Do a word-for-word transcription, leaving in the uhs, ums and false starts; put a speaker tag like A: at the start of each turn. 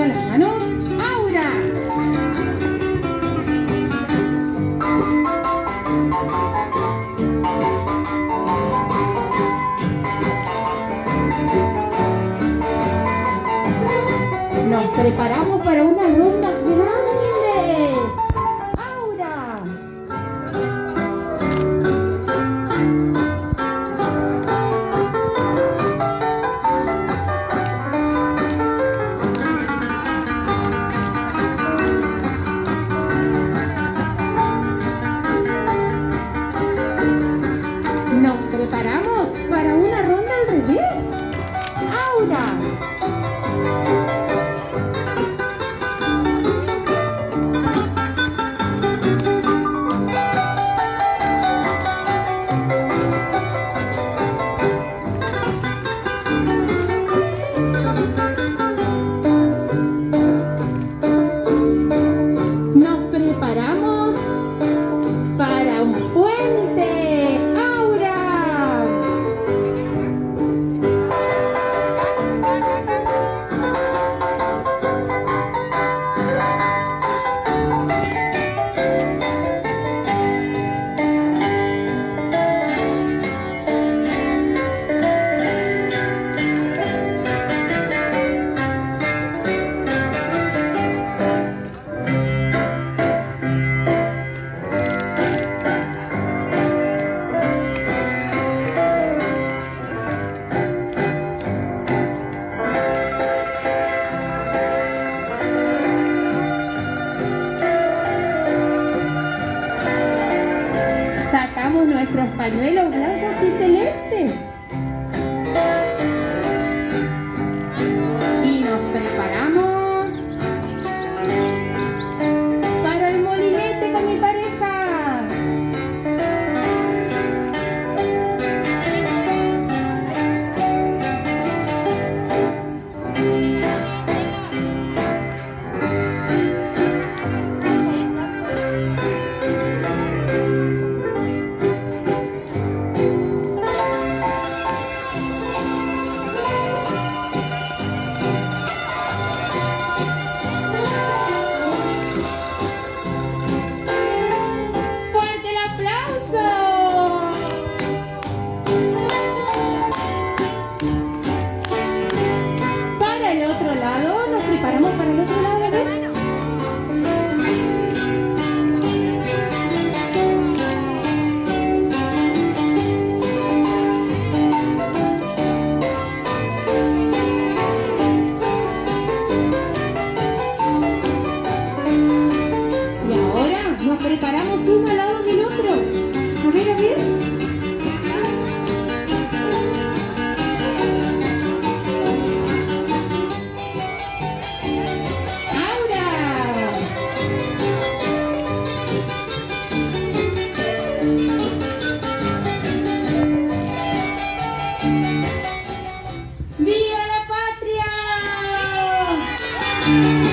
A: arriba las manos. ¡Aura! Nos preparamos para una ronda grande. ¡Aura! Nos preparamos para una ronda al revés. ¡Aura! Nos preparamos para un puente. ¡Aura! Sacamos nuestros pañuelos blancos y celestes y nos preparamos para el molinete con mi pareja. ¡Fuerte el aplauso! Para el otro lado, nos preparamos para el otro lado de la mano. Y ahora nos preparamos uno al lado del otro. A ver, a ver. ¡Aura! ¡Viva la patria!